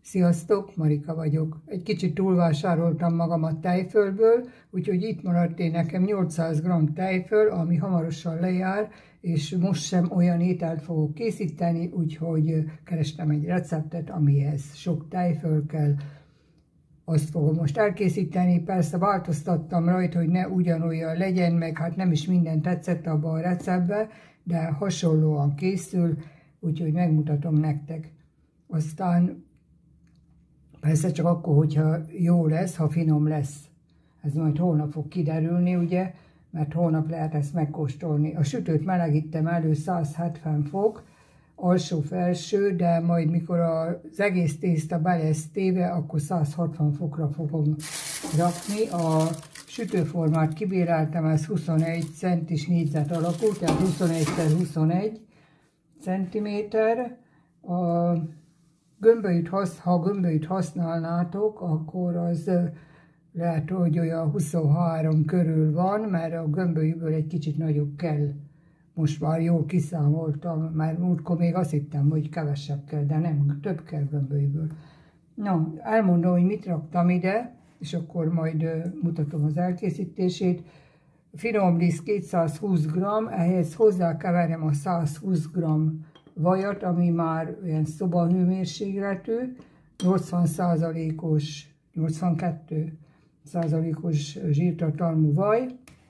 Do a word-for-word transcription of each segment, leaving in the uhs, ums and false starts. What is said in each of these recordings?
Sziasztok, Marika vagyok. Egy kicsit túlvásároltam magam a tejfölből, úgyhogy itt maradt én nekem nyolcszáz gramm tejföl, ami hamarosan lejár, és most sem olyan ételt fogok készíteni, úgyhogy kerestem egy receptet, amihez sok tejföl kell. Azt fogom most elkészíteni, persze változtattam rajta, hogy ne ugyanolyan legyen, meg hát nem is minden tetszett abban a receptben, de hasonlóan készül, úgyhogy megmutatom nektek. Aztán persze csak akkor, hogyha jó lesz, ha finom lesz. Ez majd holnap fog kiderülni, ugye, mert holnap lehet ezt megkóstolni. A sütőt melegítem elő száz hetven fok, alsó-felső, de majd mikor az egész tészta be lesz téve, akkor száz hatvan fokra fogom rakni. A sütőformát kibéreltem, ez huszonegy centis négyzet alakú, tehát huszonegy szer huszonegy centiméter. A gömbölyűt, ha gömbölyűt használnátok, akkor az lehet, hogy olyan huszonhárom körül van, mert a gömbölyűből egy kicsit nagyobb kell. Most már jól kiszámoltam, mert múltkor még azt hittem, hogy kevesebb kell, de nem, több kell gömbölyűből. Na, elmondom, hogy mit raktam ide, és akkor majd mutatom az elkészítését. Finom liszt kétszázhúsz gramm, ehhez hozzákeverem a száz húsz gramm vajat, ami már olyan szobahőmérsékletű, nyolcvan százalékos, nyolcvankettő százalékos zsírtartalmú vaj.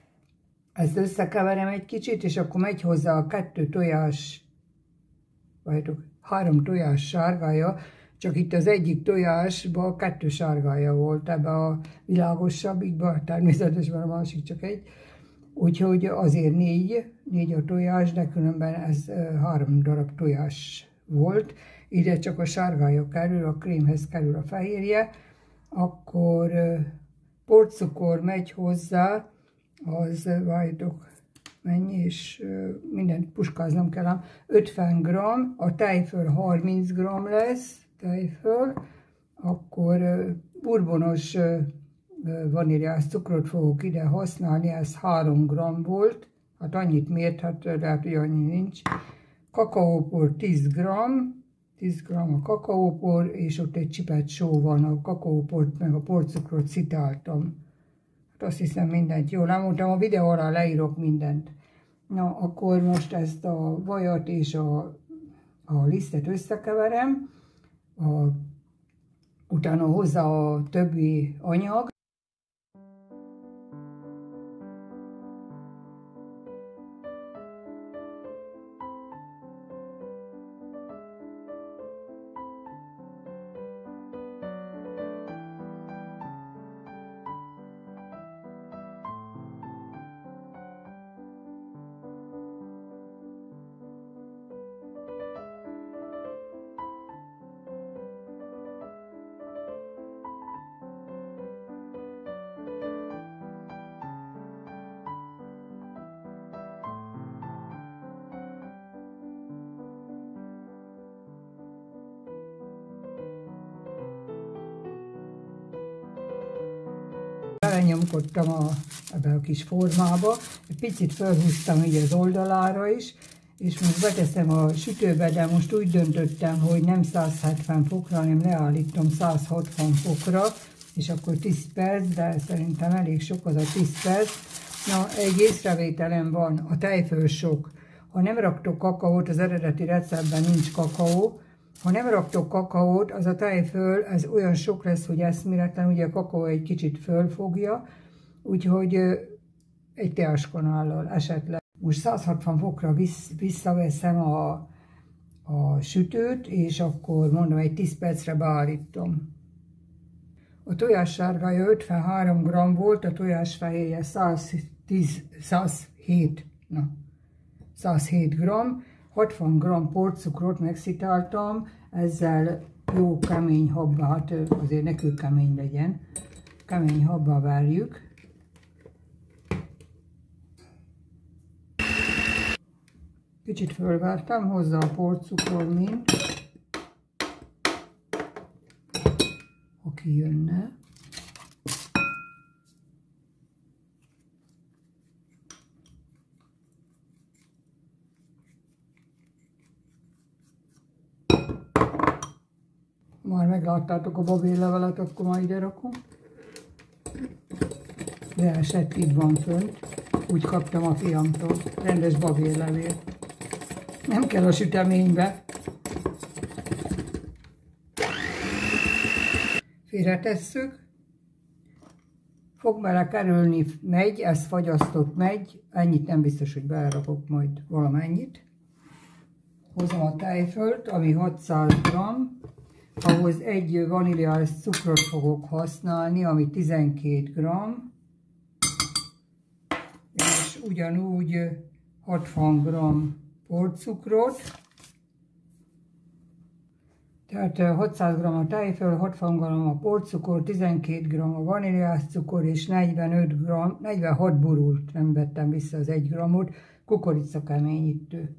Ezt összekeverem egy kicsit, és akkor megy hozzá a kettő tojás, vagy három tojás sárgája, csak itt az egyik tojásban kettő sárgája volt, ebbe a világosabbikban, természetesen a másik csak egy. Úgyhogy azért négy, négy a tojás, de különben ez három darab tojás volt. Ide csak a sárgája kerül, a krémhez kerül a fehérje. Akkor porcukor megy hozzá, az várjátok mennyi, és mindent puskáznom kell, ötven gramm, a tejföl harminc gramm lesz, tejföl, akkor burbonos vaníliás cukrot fogok ide használni, ez három gramm volt, hát annyit mért, hát lehet, hogy annyi nincs. Kakaópor tíz gramm, tíz gramm a kakaópor, és ott egy csipet só van, a kakaóport meg a porcukrot szitáltam. Hát azt hiszem mindent jól elmondtam, a videó alá leírok mindent. Na, akkor most ezt a vajat és a, a lisztet összekeverem, a, utána hozzá a többi anyag. Belenyomkodtam a, ebbe a kis formába, egy picit felhúztam így az oldalára is, és most beteszem a sütőbe, de most úgy döntöttem, hogy nem száz hetven fokra, hanem leállítom száz hatvan fokra, és akkor tíz perc, de szerintem elég sok az a tíz perc. Na, egy észrevételem van, a tejföl sok. Ha nem raktok kakaót, az eredeti receptben nincs kakaó, ha nem raktok kakaót, az a tejföl, ez olyan sok lesz, hogy eszméletlen, ugye a kakaó egy kicsit fölfogja, úgyhogy egy teáskanállal esetleg. Most száz hatvan fokra visszaveszem a, a sütőt, és akkor mondom, egy tíz percre beállítom. A tojás sárgája ötvenhárom gramm volt, a tojás fehérje száztíz, százhét, na, százhét gramm. hatvan gramm porcukrot megszitáltam, ezzel jó kemény habba, hát azért ne kőkemény legyen, kemény habba verjük. Kicsit fölvártam hozzá a porcukor mint, ha kijönne. Már megláttátok a babérlevelet, akkor már ide rakom. De esett, itt van fönt. Úgy kaptam a fiamtól. Rendes babérlevél. Nem kell a süteménybe. Félretesszük. Fog bele kerülni megy, ez fagyasztott megy. Ennyit nem biztos, hogy belerakok majd valamennyit. Hozom a tejfölt, ami hatszáz gramm. Ahhoz egy vaníliás cukrot fogok használni, ami tizenkét gramm. És ugyanúgy hatvan gramm porcukrot. Tehát hatszáz gramm a tejföl, hatvan gramm a porcukor, tizenkét gramm a vaníliás cukor és negyvenöt gramm, negyvenhat borult, nem vettem vissza az egy grammot, kukoricakeményítő.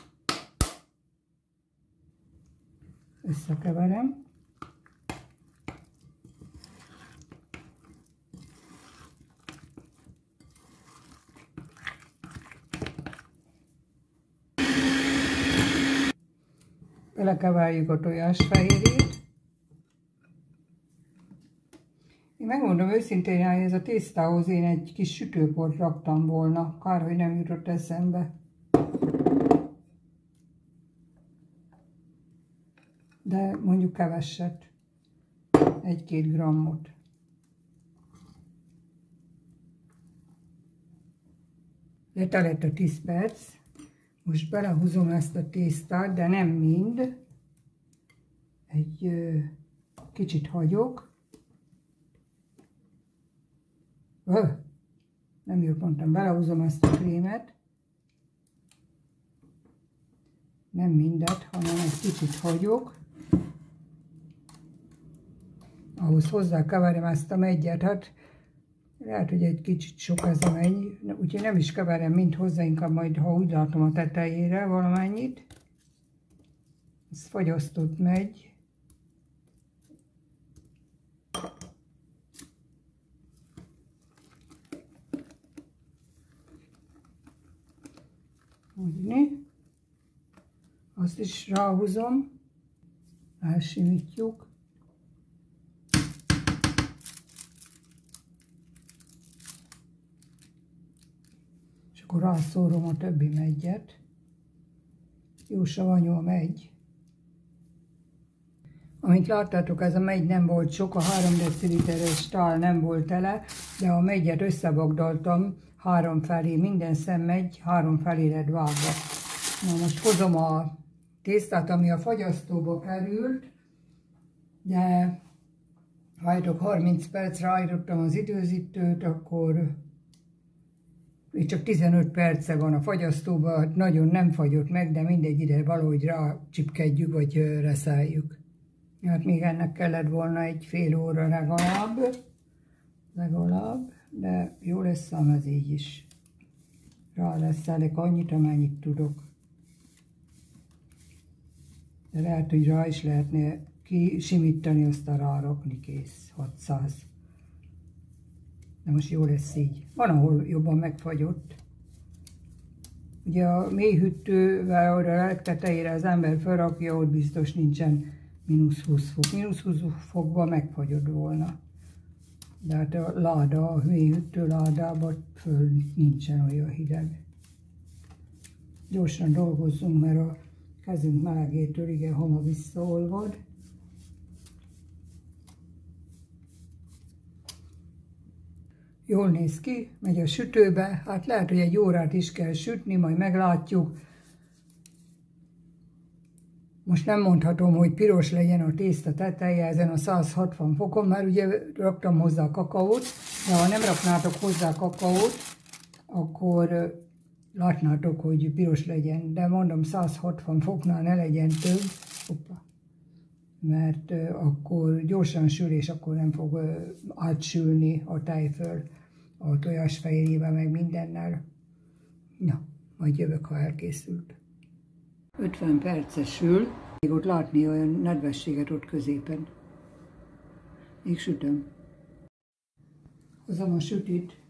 Összekeverem. Belekeverjük a tojásfehérjét. Én megmondom őszintén, hogy ez a tésztához én egy kis sütőport raktam volna. Kár, hogy nem jutott eszembe. De mondjuk keveset. Egy-két grammot. Letelett a tíz perc. Most belehúzom ezt a tésztát, de nem mind. Egy ö, kicsit hagyok. Ö, nem jól mondtam, belehúzom ezt a krémet. Nem mindet, hanem egy kicsit hagyok. Ahhoz hozzákeverem ezt a meggyet, hát lehet, hogy egy kicsit sok ez a megy, úgyhogy nem is keverem mind hozzá, inkább majd, ha úgy látom a tetejére valamennyit. Ez fagyasztott megy. Úgyni. Azt is ráhúzom, elsimítjuk. Akkor rászórom a többi meggyet. Jó savanyú a megy. Amint láttátok, ez a megy nem volt sok, a három deciliteres tál nem volt tele, de a meggyet összebagdaltam három felé, minden szem megy három felé lett vágva. Na most hozom a tésztát, ami a fagyasztóba került, de hajtok harminc percre állítottam az időzítőt, akkor még csak tizenöt perce van a fagyasztóban, nagyon nem fagyott meg, de mindegy, ide valahogy rácsipkedjük, vagy reszeljük. Hát még ennek kellett volna egy fél óra legalább, legalább, de jó lesz ám ez így is. Rá leszelek annyit, amennyit tudok. De lehet, hogy rá is lehetne kisimítani, aztán rárakni, kész, hatszáz. De most jó lesz így. Van, ahol jobban megfagyott. Ugye a mélyhűtővel arra a legtetejére az ember felrakja, ott biztos nincsen mínusz húsz fok. mínusz húsz fokban megfagyott volna. De hát a láda, a mélyhűtő ládában föl nincsen olyan hideg. Gyorsan dolgozzunk, mert a kezünk melegétől igen hamar visszaolvad. Jól néz ki, megy a sütőbe, hát lehet, hogy egy órát is kell sütni, majd meglátjuk. Most nem mondhatom, hogy piros legyen a tészta teteje ezen a száz hatvan fokon, mert ugye raktam hozzá kakaót, de ha nem raknátok hozzá kakaót, akkor látnátok, hogy piros legyen. De mondom, száz hatvan foknál ne legyen több, Hoppa. mert akkor gyorsan sül, és akkor nem fog átsülni a tejföl a tojásfehérjével, meg mindennel. Na, majd jövök, ha elkészült. ötven perces sül, még ott látni olyan nedvességet ott középen. Még sütöm. Hozom a sütit.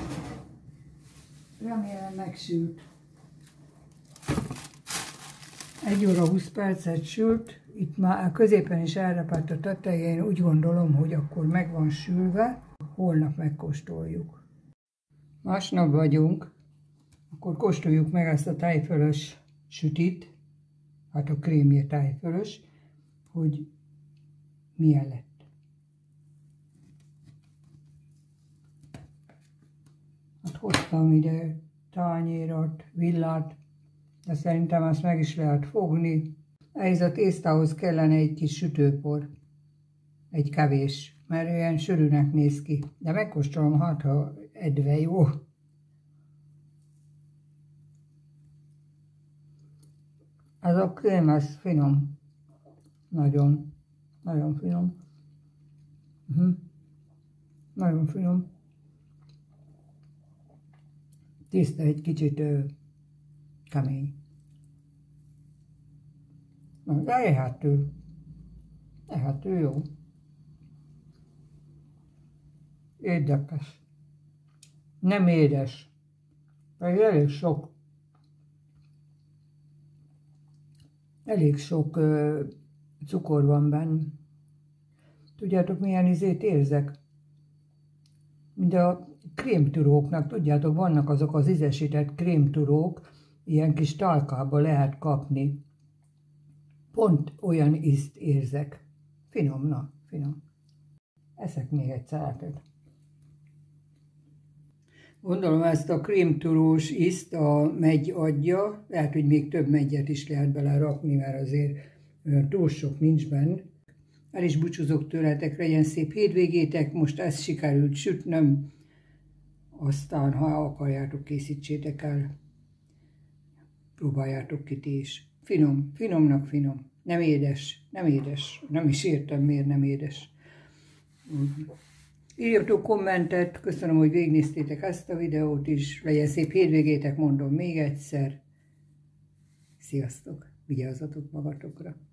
Remélem megsült. egy óra húsz percet sült, itt már középen is elrepadt a tetején, úgy gondolom, hogy akkor meg van sülve, holnap megkóstoljuk. Másnap vagyunk, akkor kóstoljuk meg ezt a tejfölös sütit, hát a krémje tejfölös, hogy milyen lett. Hát hoztam ide tányérat, villát, de szerintem azt meg is lehet fogni. Ehhez a tésztához kellene egy kis sütőpor, egy kevés, mert olyan sűrűnek néz ki. De megkóstolom, hát ha edve jó. Ez a krém, ez finom. Nagyon, nagyon finom. Uh-huh. Nagyon finom. Tészta egy kicsit ö, kemény. De ehető. Ehető jó. Érdekes. Nem édes. Pedig elég sok. Elég sok ö, cukor van benne. Tudjátok, milyen ízét érzek? Mint a krémturóknak, tudjátok, vannak azok az ízesített krémturók, ilyen kis talkába lehet kapni. Pont olyan ízt érzek. Finom, na, finom. Eszek még egy szeletet. Gondolom, ezt a krémturós ízt a megy adja, lehet, hogy még több megyet is lehet bele rakni, mert azért túl sok nincs benne. El is búcsúzok tőletek, legyen szép hétvégétek, most ezt sikerült sütnöm, aztán ha akarjátok, készítsétek el, próbáljátok ki ti is. Finom, finomnak finom, nem édes, nem édes, nem is értem, miért nem édes. Írjatok kommentet, köszönöm, hogy végignéztétek ezt a videót is, legyen szép hétvégétek, mondom még egyszer. Sziasztok, vigyázzatok magatokra!